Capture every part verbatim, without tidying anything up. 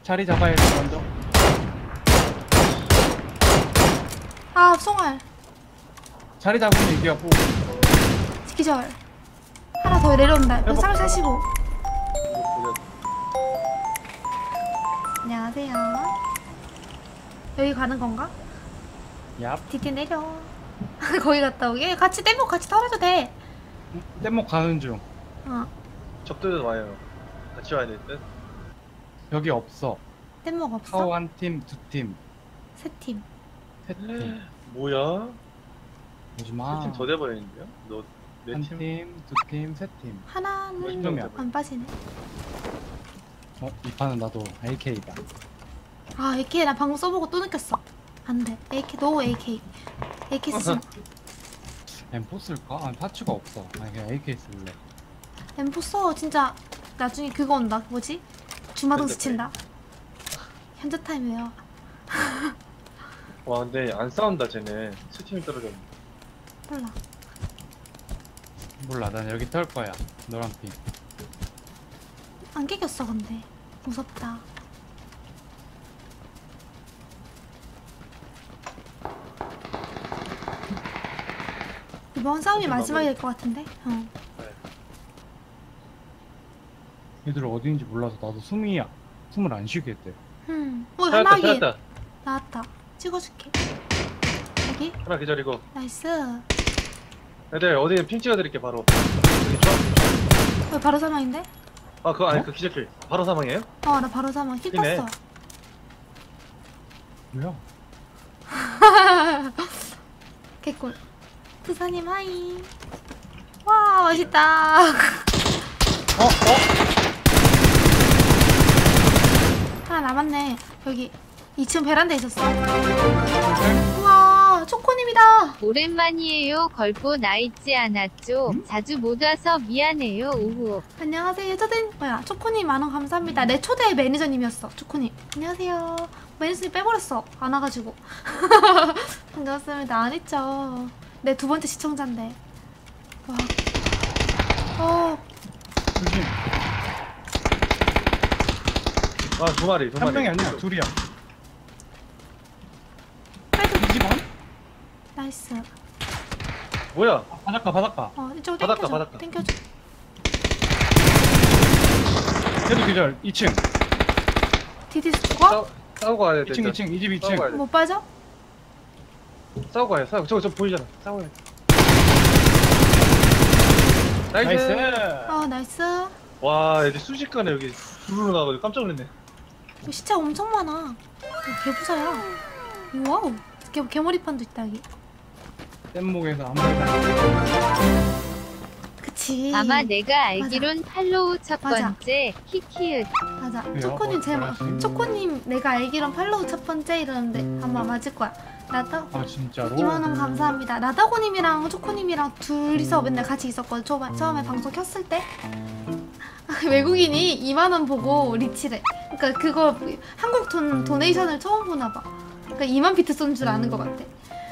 자리 잡아야 돼 먼저. 아 송알 자리 잡으면 이기하고. 기절. 하나 더 내려온다. 쌍을 사시고. 안녕하세요. 여기 가는 건가? 얍. 디디 내려. 거기 갔다 오게. 같이 뗏목 같이 털어도 돼. 뗏목 가는 중. 어. 적들도 와요. 같이 와야 될 듯. 여기 없어. 뗏목 없어? 타워 한 팀, 두 팀, 세 팀. 세 팀. 뭐야? 오지마. 세 팀 더 돼버리는데요? 너 네 한 팀? 팀, 두 팀, 세 팀. 하나는 점이야. 안 빠지네. 어? 이 판은 나도 에이케이다. 아 에이케이 나 방금 써보고 또 느꼈어. 안돼. 에이케이 노 에이케이. 에이케이 쓰지. 엠포 쓸까? 아니 파츠가 없어. 아니 그냥 에이케이 쓸래. 엠포 써. 진짜 나중에 그거 온다. 뭐지? 주마등 스친다. 현재 타임이에요. 와 근데 안 싸운다 쟤네. 세 팀이 떨어졌네. 몰라. 몰라 난 여기 털 거야. 노란 핑. 안 깨겼어 근데. 무섭다. 이번 싸움이 마지막이 될 것 같은데? 어. 얘들 어디인지 몰라서 나도 숨이야. 숨을 안 쉬겠대. 음. 어, 찾았다 하나기 찾았다. 나왔다. 찍어줄게. 여기? 하나 기다리고. 나이스. 애들 어디 핑 찍어드릴게 바로. 여기 줘. 왜 바로 사망인데? 아 그거 아니 어? 그 기절킬. 바로 사망이에요? 어, 나 바로 사망. 힐 이네. 떴어. 뭐야? 개꿀. 부사님 하이. 와, 멋있다. 어? 어? 하나 남았네. 여기 이 층 베란다에 있었어. 우와, 초코님이다. 오랜만이에요. 걸보 나 있지 않았죠? 음? 자주 못 와서 미안해요. 우후. 안녕하세요. 초대 뭐야? 초코님 만원 감사합니다. 내 초대 매니저님이었어. 초코님. 안녕하세요. 매니저님 빼버렸어. 안 와가지고. 반갑습니다. 안 했죠. 내 두 번째 시청자인데. 와. 어. 조심. 아두 마리 두 마리. 한 명이 아니야. 둘이야. 빨리. 이 집안? 나이스. 뭐야? 아, 바닷가 바닷가. 어, 이쪽으로 바닷가, 땡겨줘. 바닷가. 땡겨줘. 얘도 기절. 이 층. 디디스 죽어? 싸우, 싸우고 가야 돼. 이 층, 이 층. 이 집 이 층. 싸우고 가야 돼. 못 빠져? 싸우고 가야 돼. 싸우고 저거 저 보이잖아. 싸워야 돼. 나이스. 나이스. 어, 나이스. 와 애들 순식간에 여기 부르르 나가지고 깜짝 놀랐네. 이거 시체 엄청 많아. 개부자야. 와우. 개, 개머리판도 있다, 여기. 뗏목에서 아무 말도 그치. 아마 내가 알기론 팔로우 첫 맞아. 번째 키키읒. 맞아. 왜요? 초코님 뭐, 제 뭐라지? 초코님 내가 알기론 팔로우 첫 번째 이러는데 아마 맞을 거야. 나다 아 진짜로? 이만 원 감사합니다. 나다고님이랑 초코님이랑 둘이서 맨날 같이 있었거든. 처음에, 처음에 방송 켰을 때 외국인이 이만 원 보고 리치래. 그러니까 그거 한국 돈 도네이션을 처음 보나 봐. 그러니까 이만 비트 쏜 줄 아는 것 같아.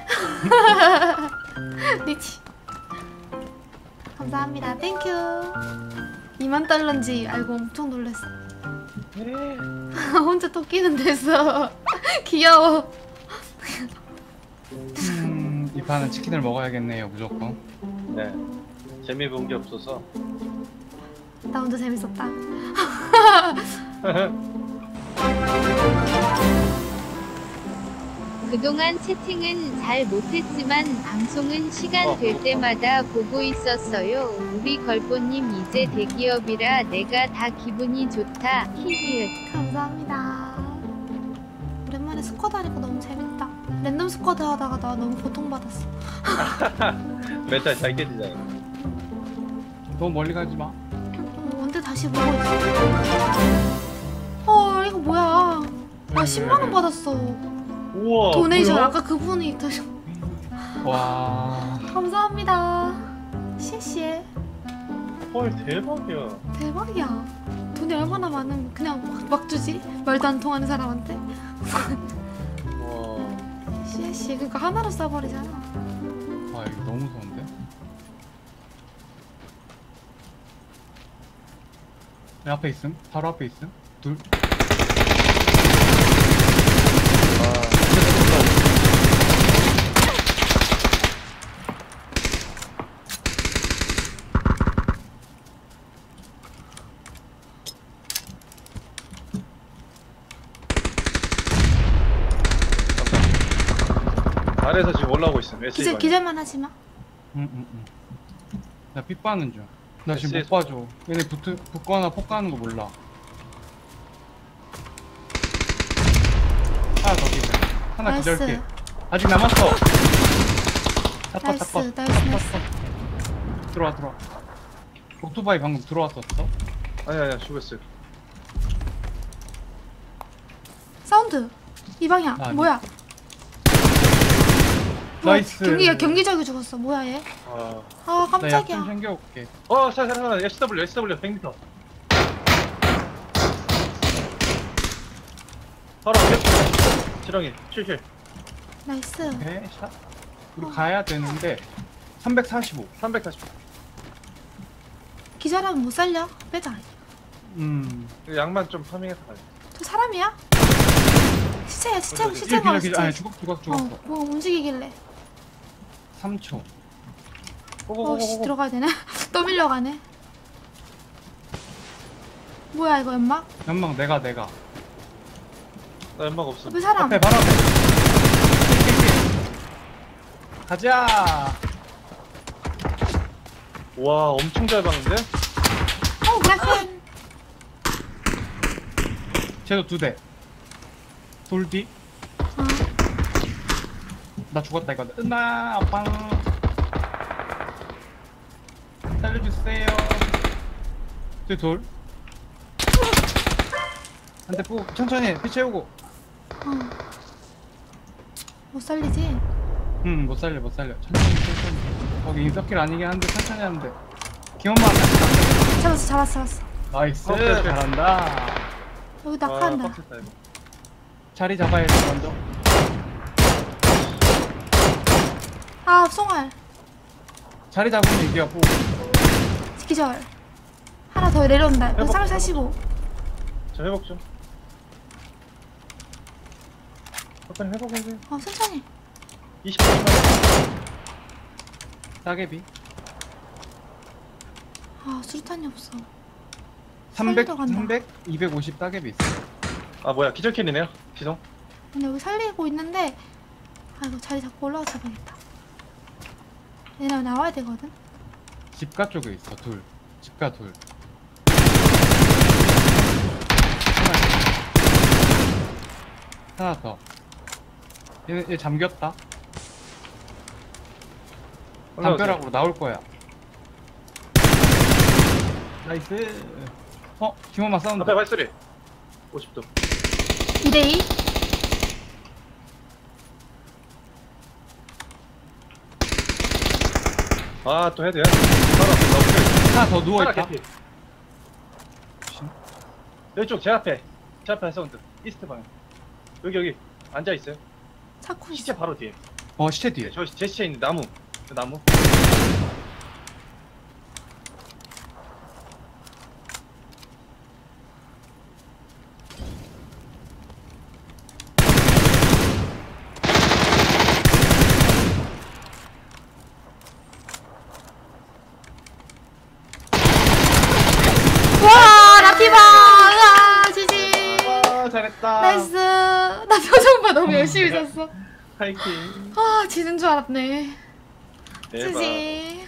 리치. 감사합니다. 땡큐. 이만 달러인지 알고 엄청 놀랐어. 혼자 토끼는 됐어. 귀여워. 음, 이 판은 치킨을 먹어야겠네요 무조건. 네. 재미 본 게 없어서. 나 혼자 재밌었다. 그동안 채팅은 잘 못했지만 방송은 시간 어, 될 어. 때마다 보고 있었어요. 우리 걸보님 이제 대기업이라 내가 다 기분이 좋다. 히히읒. 감사합니다. 오랜만에 스쿼드 하니까 너무 재밌다. 랜덤 스쿼드 하다가 나 너무 고통받았어. 멘탈 잘 깨지잖아. 너무 멀리 가지 마. 어, 언제 다시 보고 있어. 헐 이거 뭐야. 나 십만 원 받았어. 우와. 도네이션 뭐야? 아까 그분이 다시 와. 감사합니다. 시시해. 헐 대박이야. 대박이야. 돈이 얼마나 많으면 그냥 막, 막 주지? 말도 안 통하는 사람한테. 와. 시시 그러니까 하나로 써버리잖아. 아 이거 너무 무서운데? 내 앞에 있음? 바로 앞에 있음? 둘? 아래에서 지금 올라오고 있음. 에스이 기절 방향. 기절만 하지 마. 응응응. 나 핏바는 중. 나 지금 못 에스에서. 봐줘. 얘네 붙 붙거나 폭가는 거 몰라. 하나 더 기절. 하나 나이스. 기절게. 아직 남았어. tappa, 나이스, tappa, 나이스, tappa, 나이스. tappa. 들어와 들어와. 오토바이 방금 들어왔었어. 아니 아니야 죽었어요. 사운드. 이 방향. 아, 아니. 뭐야? 뭐야, 나이스. 경기 경기적이 죽었어. 뭐야 얘? 아. 아 나 약 좀 깜짝이야. 챙겨올게. 어, 사, 사, 사, 에스더블유, 에스더블유, 백 미터. 바로 앞에. 지렁이, 칠킬. 나이스. 오케이 샷. 우리 어. 가야 되는데 삼백사십오. 삼백사십. 기절하면 못 살려. 빼자. 음. 양만 좀 파밍해서 가야 돼. 저 사람이야? 시체야 시체 어디, 어디? 시체가 기절 기절. 아니 시체. 죽었 죽었 죽었어. 어, 뭐 움직이길래. 삼 초. 어씨 고고고고고. 들어가야 되네. 또 밀려가네. 뭐야 이거 연막? 연막 내가 내가. 나 연막 없어. 옆에 사람. 앞에 바로 앞에. 가자. 와, 엄청 잘 박는데? 어 그라펜. 쟤도 두 대. 돌 뒤. 어. 나 죽었다 이거. 은나 아빵. 살려주세요. 뒤 돌. 한 대 뿌. 천천히 피 채우고. 어. 못 살리지? 응, 못 살려, 못 살려. 천천히, 천천히. 거기 인서킬 아니긴 한데 천천히 하는데. 기원만 안 잡았어 잡았어 잡았어. 나이스, 오케이, 오케이. 잘한다. 여기 아, 낙하한다. 빡셌다, 이거. 자리 잡아야 돼, 먼저. 아 송알. 자리 잡으면 이겨, 뭐. 기절. 하나 더 내려온다. 회복, 삼백사십오. 저 회복 좀. 빨리 회복해주세요. 어 천천히. 이십 분만. 따개비. 아 수류탄이 없어. 삼백, 살리러 간다. 삼백, 이백오십 따개비 있어. 아, 뭐야, 기절캔이네요. 기성. 근데 여기 살리고 있는데 아 이거 자리 잡고 올라가 잡아야겠다. 얘네 나와야 되거든. 집가 쪽에 있어, 둘. 집가 둘. 하나 더. 얘, 얘 잠겼다. 담벼락으로 나올 거야. 나이스. 어? 김원마 사운드. 앞에 발소리. 오십 도. 이 대이. 아, 또 해야 돼. 바로 앞에 너무 하나 더 하나 누워있다. 개피. 이쪽 제 앞에. 제 앞에 사운드. 이스트 방향. 여기, 여기. 앉아있어요. 찾고 있어. 시체 바로 뒤에. 어, 시체 뒤에. 저, 제 시체 있는 나무. 그 나무. 와 라피바. 아 지지. 아, 잘했다. 나이스. 나 표정 봐 너무 열심히 잤어. 파이팅. 아 지는 줄 알았네. 대박. 지지.